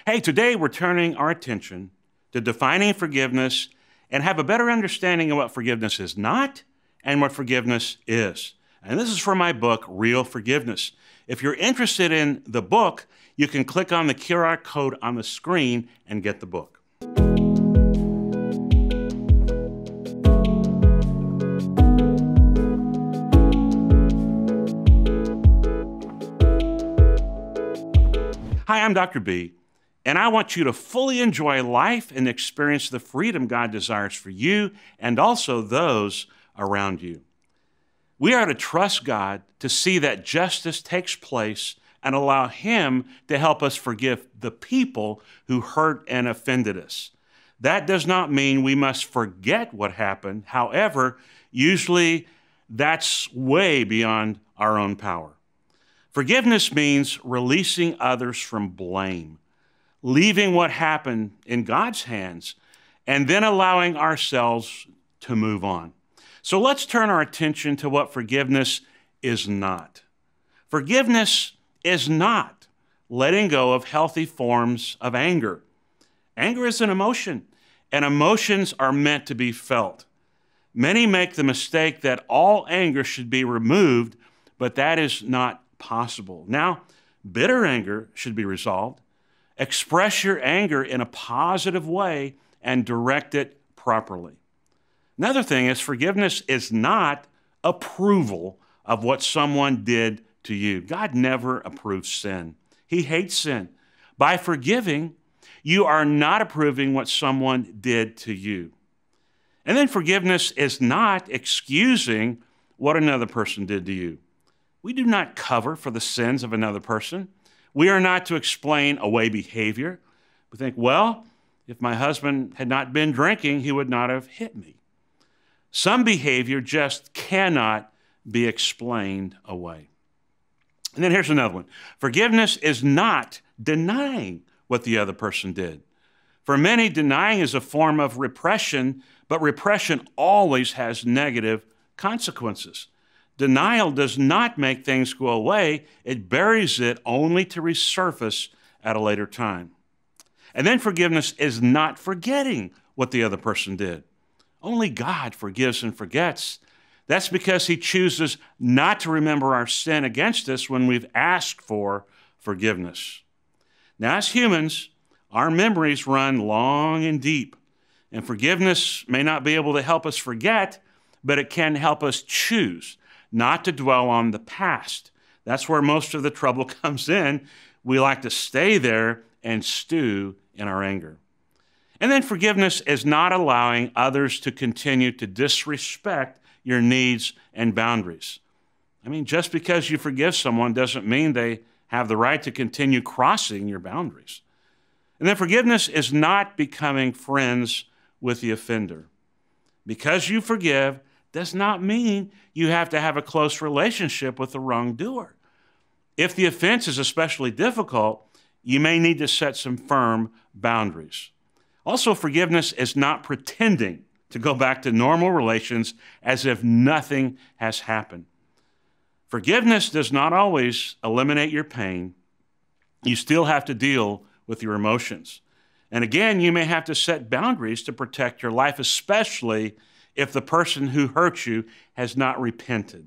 Hey, today we're turning our attention to defining forgiveness and have a better understanding of what forgiveness is not and what forgiveness is. And this is from my book, Real Forgiveness. If you're interested in the book, you can click on the QR code on the screen and get the book. Hi, I'm Dr. B, and I want you to fully enjoy life and experience the freedom God desires for you and also those around you. We are to trust God to see that justice takes place and allow Him to help us forgive the people who hurt and offended us. That does not mean we must forget what happened. However, usually that's way beyond our own power. Forgiveness means releasing others from blame, leaving what happened in God's hands, and then allowing ourselves to move on. So let's turn our attention to what forgiveness is not. Forgiveness is not letting go of healthy forms of anger. Anger is an emotion, and emotions are meant to be felt. Many make the mistake that all anger should be removed, but that is not possible. Now, bitter anger should be resolved. Express your anger in a positive way and direct it properly. Another thing is forgiveness is not approval of what someone did to you. God never approves sin. He hates sin. By forgiving, you are not approving what someone did to you. And then forgiveness is not excusing what another person did to you. We do not cover for the sins of another person. We are not to explain away behavior. We think, well, if my husband had not been drinking, he would not have hit me. Some behavior just cannot be explained away. And then here's another one. Forgiveness is not denying what the other person did. For many, denying is a form of repression, but repression always has negative consequences. Denial does not make things go away. It buries it only to resurface at a later time. And then forgiveness is not forgetting what the other person did. Only God forgives and forgets. That's because He chooses not to remember our sin against us when we've asked for forgiveness. Now, as humans, our memories run long and deep, and forgiveness may not be able to help us forget, but it can help us choose not to dwell on the past. That's where most of the trouble comes in. We like to stay there and stew in our anger. And then forgiveness is not allowing others to continue to disrespect your needs and boundaries. I mean, just because you forgive someone doesn't mean they have the right to continue crossing your boundaries. And then forgiveness is not becoming friends with the offender. Because you forgive does not mean you have to have a close relationship with the wrongdoer. If the offense is especially difficult, you may need to set some firm boundaries. Also, forgiveness is not pretending to go back to normal relations as if nothing has happened. Forgiveness does not always eliminate your pain. You still have to deal with your emotions. And again, you may have to set boundaries to protect your life, especially if the person who hurt you has not repented.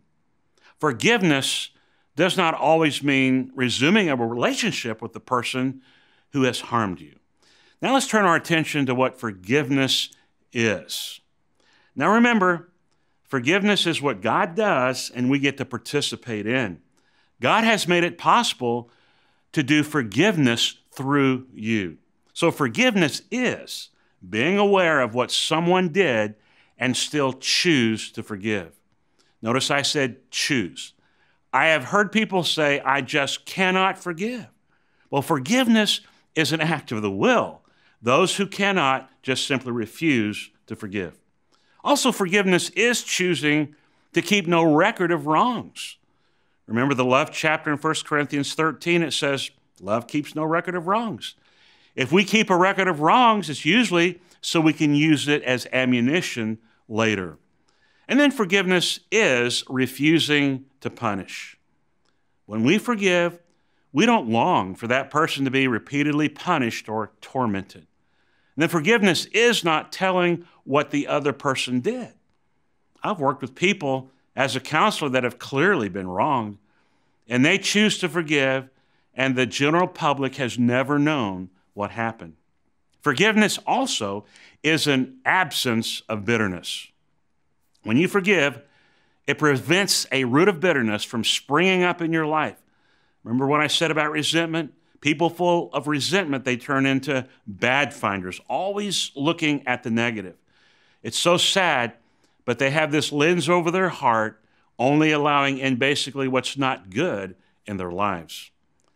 Forgiveness does not always mean resuming a relationship with the person who has harmed you. Now let's turn our attention to what forgiveness is. Now remember, forgiveness is what God does and we get to participate in. God has made it possible to do forgiveness through you. So forgiveness is being aware of what someone did and still choose to forgive. Notice I said choose. I have heard people say, I just cannot forgive. Well, forgiveness is an act of the will. Those who cannot just simply refuse to forgive. Also, forgiveness is choosing to keep no record of wrongs. Remember the love chapter in 1 Corinthians 13, it says, love keeps no record of wrongs. If we keep a record of wrongs, it's usually so we can use it as ammunition later. And then forgiveness is refusing to punish. When we forgive, We don't long for that person to be repeatedly punished or tormented. And then forgiveness is not telling what the other person did. I've worked with people as a counselor that have clearly been wronged, and they choose to forgive, and the general public has never known what happened. Forgiveness also is an absence of bitterness. When you forgive, it prevents a root of bitterness from springing up in your life. Remember what I said about resentment? People full of resentment, they turn into bad finders, always looking at the negative. It's so sad, but they have this lens over their heart, only allowing in basically what's not good in their lives.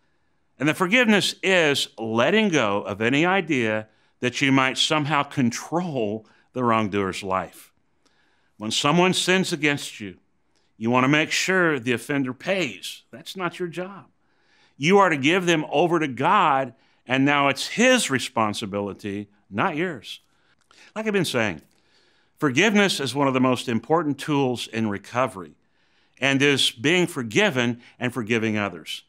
And the forgiveness is letting go of any idea that you might somehow control the wrongdoer's life. When someone sins against you, you want to make sure the offender pays. That's not your job. You are to give them over to God, and now it's His responsibility, not yours. Like I've been saying, forgiveness is one of the most important tools in recovery, and is being forgiven and forgiving others.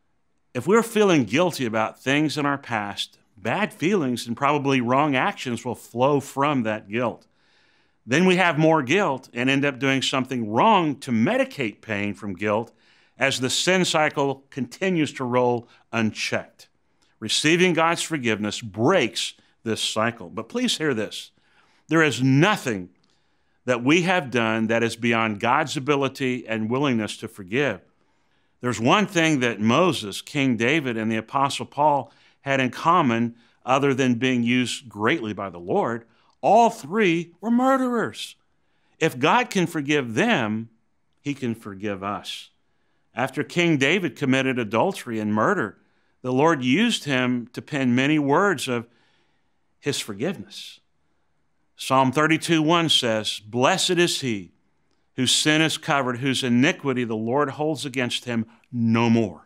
If we're feeling guilty about things in our past, bad feelings and probably wrong actions will flow from that guilt. Then we have more guilt and end up doing something wrong to medicate pain from guilt as the sin cycle continues to roll unchecked. Receiving God's forgiveness breaks this cycle. But please hear this. There is nothing that we have done that is beyond God's ability and willingness to forgive. There's one thing that Moses, King David, and the Apostle Paul had in common other than being used greatly by the Lord. All three were murderers. If God can forgive them, He can forgive us. After King David committed adultery and murder, the Lord used him to pen many words of His forgiveness. Psalm 32:1 says, "Blessed is he whose sin is covered, whose iniquity the Lord holds against him no more."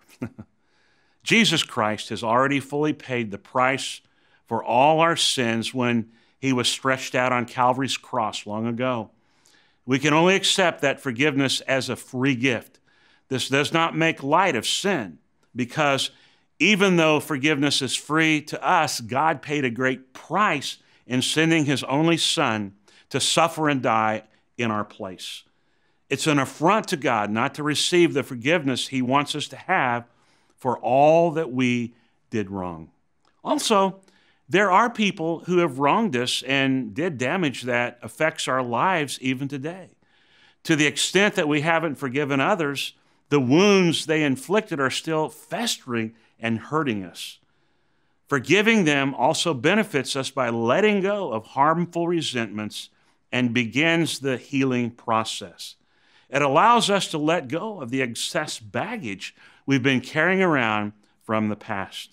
Jesus Christ has already fully paid the price for all our sins when He was stretched out on Calvary's cross long ago. We can only accept that forgiveness as a free gift. This does not make light of sin, because even though forgiveness is free to us, God paid a great price in sending His only Son to suffer and die in our place. It's an affront to God not to receive the forgiveness He wants us to have for all that we did wrong. Also, there are people who have wronged us and did damage that affects our lives even today. To the extent that we haven't forgiven others, the wounds they inflicted are still festering and hurting us. Forgiving them also benefits us by letting go of harmful resentments and begins the healing process. It allows us to let go of the excess baggage we've been carrying around from the past.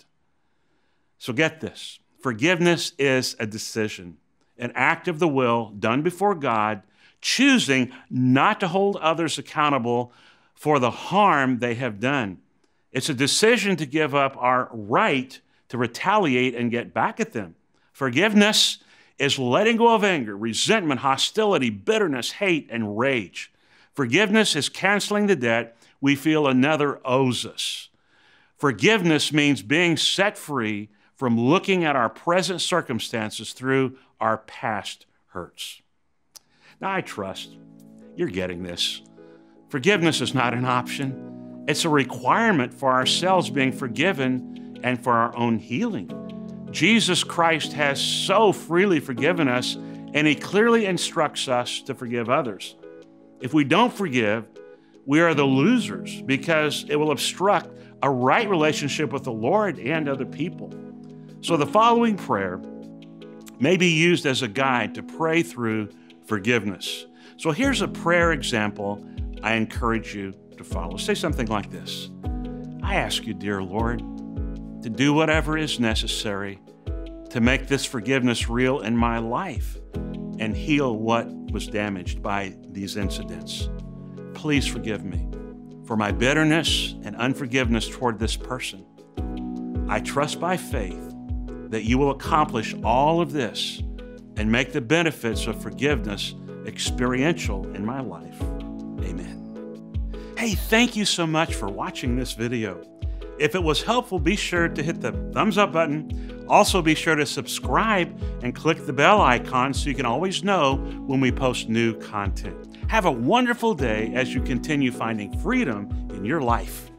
So get this. Forgiveness is a decision, an act of the will done before God, choosing not to hold others accountable for the harm they have done. It's a decision to give up our right to retaliate and get back at them. Forgiveness is letting go of anger, resentment, hostility, bitterness, hate, and rage. Forgiveness is canceling the debt we feel another owes us. Forgiveness means being set free from looking at our present circumstances through our past hurts. Now, I trust you're getting this. Forgiveness is not an option. It's a requirement for ourselves being forgiven and for our own healing. Jesus Christ has so freely forgiven us, and He clearly instructs us to forgive others. If we don't forgive, we are the losers, because it will obstruct a right relationship with the Lord and other people. So the following prayer may be used as a guide to pray through forgiveness. So here's a prayer example I encourage you to follow. Say something like this. I ask you, dear Lord, to do whatever is necessary to make this forgiveness real in my life and heal what was damaged by these incidents. Please forgive me for my bitterness and unforgiveness toward this person. I trust by faith that you will accomplish all of this and make the benefits of forgiveness experiential in my life. Amen. Hey, thank you so much for watching this video. If it was helpful, be sure to hit the thumbs up button. Also, be sure to subscribe and click the bell icon so you can always know when we post new content. Have a wonderful day as you continue finding freedom in your life.